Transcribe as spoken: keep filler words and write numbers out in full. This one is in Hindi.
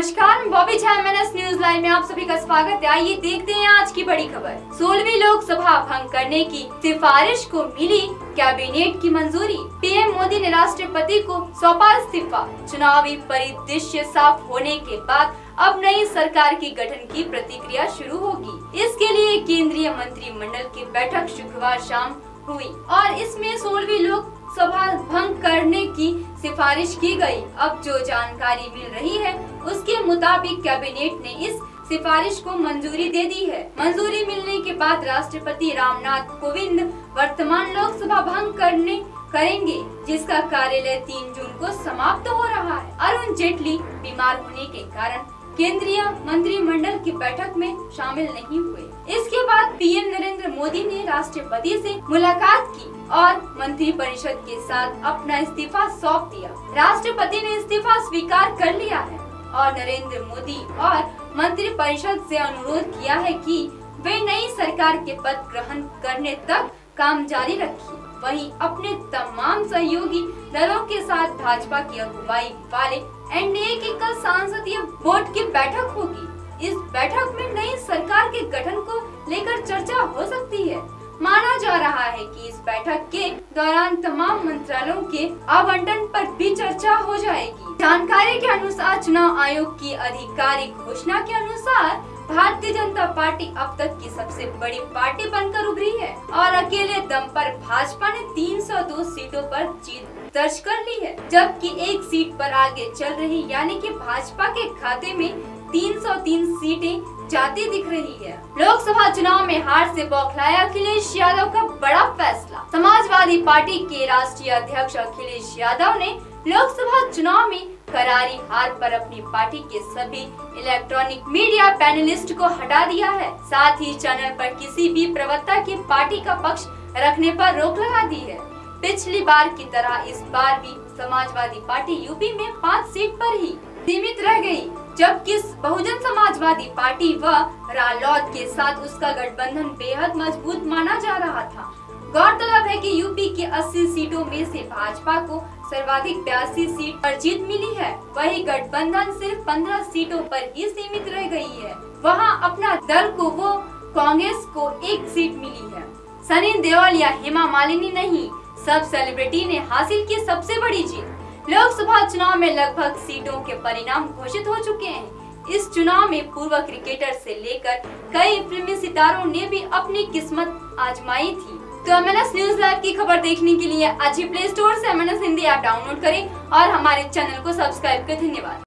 नमस्कार, मैं Bobby Jha MNS news live में आप सभी का स्वागत है। आइए देखते हैं आज की बड़ी खबर। सोलहवीं लोकसभा भंग करने की सिफारिश को मिली कैबिनेट की मंजूरी। पीएम मोदी ने राष्ट्रपति को सौंपा इस्तीफा। चुनावी परिदृश्य साफ होने के बाद अब नई सरकार की गठन की प्रक्रिया शुरू होगी। इसके लिए केंद्रीय मंत्रिमंडल की बैठक शुक्रवार शाम हुई और इसमें सोलहवीं लोकसभा भंग करने की सिफारिश की गई। अब जो जानकारी मिल रही है उसके मुताबिक कैबिनेट ने इस सिफारिश को मंजूरी दे दी है। मंजूरी मिलने के बाद राष्ट्रपति रामनाथ कोविंद वर्तमान लोकसभा भंग करने करेंगे, जिसका कार्यालय तीन जून को समाप्त हो रहा है। अरुण जेटली बीमार होने के कारण केंद्रीय मंत्रिमंडल की बैठक में शामिल नहीं हुए। इसके बाद पीएम नरेंद्र मोदी ने राष्ट्रपति से मुलाकात की और मंत्रिपरिषद के साथ अपना इस्तीफा सौंप दिया। राष्ट्रपति ने इस्तीफा स्वीकार कर लिया है और नरेंद्र मोदी और मंत्रिपरिषद से अनुरोध किया है कि वे नई सरकार के पद ग्रहण करने तक काम जारी रखें। वहीं अपने तमाम सहयोगी दलों के साथ भाजपा की अगुवाई वाले एनडीए की कल संसदीय बोर्ड की बैठक होगी। इस बैठक में नई सरकार के गठन को लेकर चर्चा हो सकती है। माना जा रहा है कि इस बैठक के दौरान तमाम मंत्रालयों के आवंटन पर भी चर्चा हो जाएगी। जानकारी के अनुसार चुनाव आयोग की आधिकारिक घोषणा के अनुसार भारतीय जनता पार्टी अब तक की सबसे बड़ी पार्टी बनकर उभरी है और अकेले दम पर भाजपा ने तीन सौ दो सीटों पर जीत दर्ज कर ली है, जबकि एक सीट पर आगे चल रही यानी कि भाजपा के खाते में तीन सौ तीन सीटें जाती दिख रही है। लोकसभा चुनाव में हार से बौखलाया अखिलेश यादव का बड़ा फैसला। समाजवादी पार्टी के राष्ट्रीय अध्यक्ष अखिलेश यादव ने लोकसभा चुनाव में करारी हार पर अपनी पार्टी के सभी इलेक्ट्रॉनिक मीडिया पैनलिस्ट को हटा दिया है। साथ ही चैनल पर किसी भी प्रवक्ता की पार्टी का पक्ष रखने पर रोक लगा दी है। पिछली बार की तरह इस बार भी समाजवादी पार्टी यूपी में पाँच सीट पर ही सीमित रह गई, जबकि बहुजन समाजवादी पार्टी व रालोद के साथ उसका गठबंधन बेहद मजबूत माना जा रहा था। गौरतलब है कि यूपी की अस्सी सीटों में से भाजपा को सर्वाधिक बयासी सीट पर जीत मिली है, वही गठबंधन सिर्फ पंद्रह सीटों पर ही सीमित रह गई है। वहां अपना दल को वो कांग्रेस को एक सीट मिली है। सनी देओल या हेमा मालिनी नहीं, सब सेलिब्रिटी ने हासिल की सबसे बड़ी जीत। लोकसभा चुनाव में लगभग सीटों के परिणाम घोषित हो चुके हैं। इस चुनाव में पूर्व क्रिकेटर से लेकर कई फिल्मी सितारों ने भी अपनी किस्मत आजमाई थी। तो एमएनएस न्यूज लाइव की खबर देखने के लिए आज ही प्ले स्टोर से एमएनएस हिंदी ऐप डाउनलोड करें और हमारे चैनल को सब्सक्राइब करें। धन्यवाद।